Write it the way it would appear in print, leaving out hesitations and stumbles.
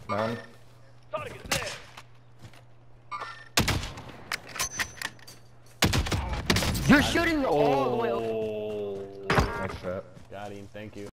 Man. You're shooting all the way up. Oh. Nice shot. Got him. Thank you.